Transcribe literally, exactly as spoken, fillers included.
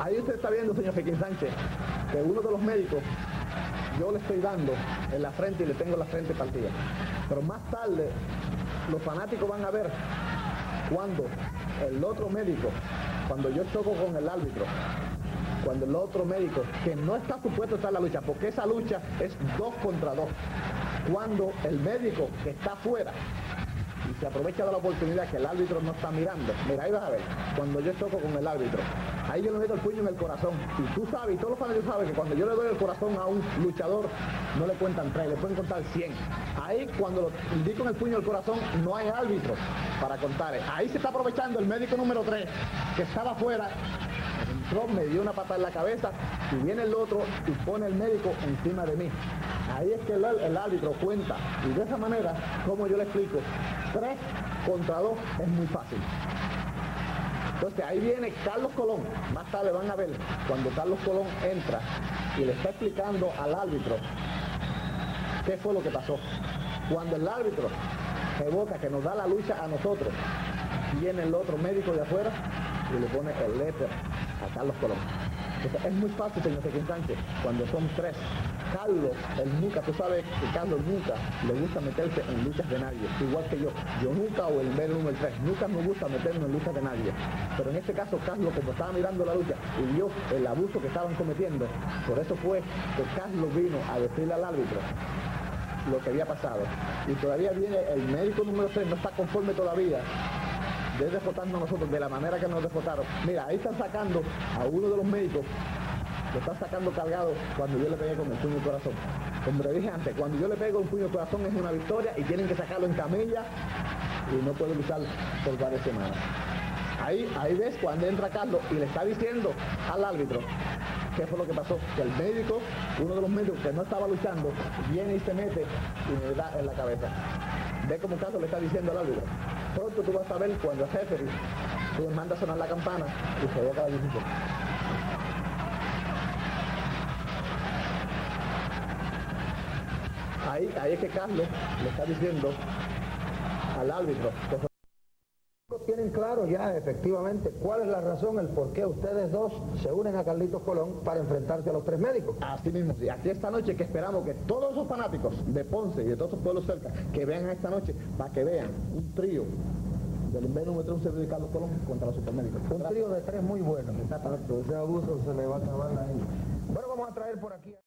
Ahí usted está viendo, señor Jequín Sánchez, que uno de los médicos, yo le estoy dando en la frente y le tengo la frente partida. Pero más tarde, los fanáticos van a ver cuando el otro médico, cuando yo choco con el árbitro, cuando el otro médico, que no está supuesto a estar en la lucha, porque esa lucha es dos contra dos, cuando el médico que está afuera y se aprovecha de la oportunidad que el árbitro no está mirando, mira, ahí vas a ver, cuando yo choco con el árbitro, ahí yo le meto el puño en el corazón, y tú sabes, y todos los fanáticos saben que cuando yo le doy el corazón a un luchador, no le cuentan tres, le pueden contar cien. Ahí cuando lo indico en el puño del corazón, no hay árbitro para contar. Ahí se está aprovechando el médico número tres, que estaba afuera, entró, me dio una patada en la cabeza, y viene el otro y pone el médico encima de mí. Ahí es que el, el árbitro cuenta, y de esa manera, como yo le explico, tres contra dos es muy fácil. Entonces ahí viene Carlos Colón, más tarde van a ver, cuando Carlos Colón entra y le está explicando al árbitro qué fue lo que pasó. Cuando el árbitro evoca que nos da la lucha a nosotros, viene el otro médico de afuera y le pone el letter a Carlos Colón. Entonces, es muy fácil, señor Jequín Sánchez, cuando son tres. Carlos, el nunca, tú sabes que Carlos nunca le gusta meterse en luchas de nadie, igual que yo. Yo nunca, o el medio número tres, nunca me gusta meterme en luchas de nadie. Pero en este caso, Carlos, como estaba mirando la lucha y vio el abuso que estaban cometiendo, por eso fue que Carlos vino a decirle al árbitro lo que había pasado. Y todavía viene el médico número tres, no está conforme todavía de despotarnos a nosotros de la manera que nos despotaron. Mira, ahí están sacando a uno de los médicos, lo están sacando cargado cuando yo le pegué con el puño del corazón. Como le dije antes, cuando yo le pego el puño del corazón es una victoria y tienen que sacarlo en camilla y no puede luchar por varias semanas. Ahí, ahí ves cuando entra Carlos y le está diciendo al árbitro qué fue lo que pasó, que el médico, uno de los médicos que no estaba luchando, viene y se mete y me da en la cabeza. Ve como Carlos le está diciendo al árbitro. Pronto tú vas a ver cuando el jefe tú manda a sonar la campana y se evoca la decisión. Ahí, ahí es que Carlos le está diciendo al árbitro que tienen claro ya efectivamente cuál es la razón, el por qué ustedes dos se unen a Carlitos Colón para enfrentarse a los tres médicos. Así mismo, sí. Aquí esta noche que esperamos que todos esos fanáticos de Ponce y de todos esos pueblos cerca que vean esta noche para que vean un trío del invenio número tres, un servidor de Carlos Colón contra los supermédicos. Un trío de tres muy bueno. Exactamente. Ese abuso se le va a acabar ahí. Bueno, vamos a traer por aquí